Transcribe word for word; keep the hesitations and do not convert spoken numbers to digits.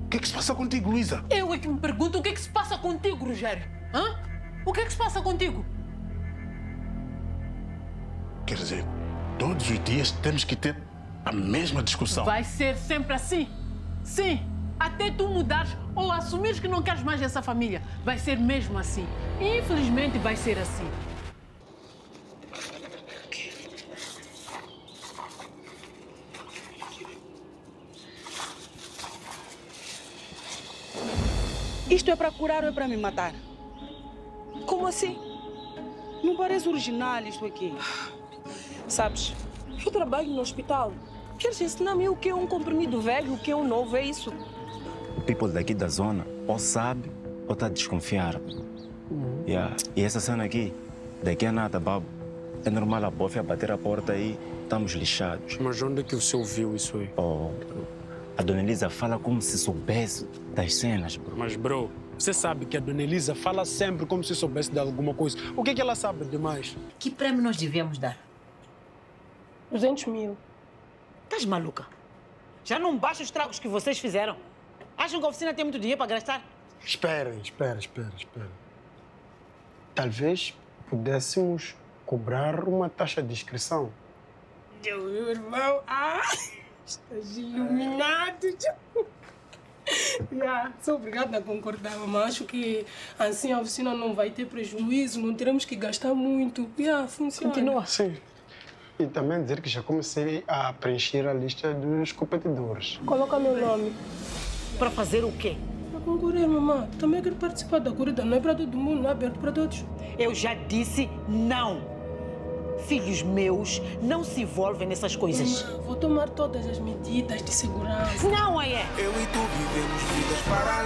O que é que se passa contigo, Luísa? Eu é que me pergunto o que é que se passa contigo, Rogério. Hã? O que é que se passa contigo? Quer dizer, todos os dias temos que ter a mesma discussão. Vai ser sempre assim. Sim. Até tu mudares ou assumires que não queres mais essa família. Vai ser mesmo assim. Infelizmente vai ser assim. Isto é para curar ou é para me matar? Como assim? Não parece original isto aqui. Sabes, eu trabalho no hospital. Queres ensinar-me o que é um comprimido velho, o que é um novo, é isso? O people daqui da zona ou sabe ou está a desconfiar. Uhum. Yeah. E essa cena aqui, daqui a nada, babo, é normal a bofia bater a porta aí, estamos lixados. Mas onde é que o senhor viu isso aí? Oh, a Dona Elisa fala como se soubesse das cenas, bro. Mas, bro, você sabe que a Dona Elisa fala sempre como se soubesse de alguma coisa. O que é que ela sabe demais? Que prêmio nós devemos dar? duzentos mil. Estás maluca? Já não basta os tragos que vocês fizeram? Acham que a oficina tem muito dinheiro para gastar? Esperem, espera, espera, espera. Talvez pudéssemos cobrar uma taxa de inscrição. Meu irmão, ah, estás iluminado. Yeah, sou obrigada a concordar, mas acho que assim a oficina não vai ter prejuízo, não teremos que gastar muito. Yeah, funciona. Continua assim. E também dizer que já comecei a preencher a lista dos competidores. Coloca meu nome. Para fazer o quê? Para concorrer, mamãe. Também quero participar da corrida. Não é para todo mundo, não é aberto para todos. Eu já disse não. Filhos meus não se envolvem nessas coisas. Mamãe, vou tomar todas as medidas de segurança. Não, é? Eu e tu vivemos vidas para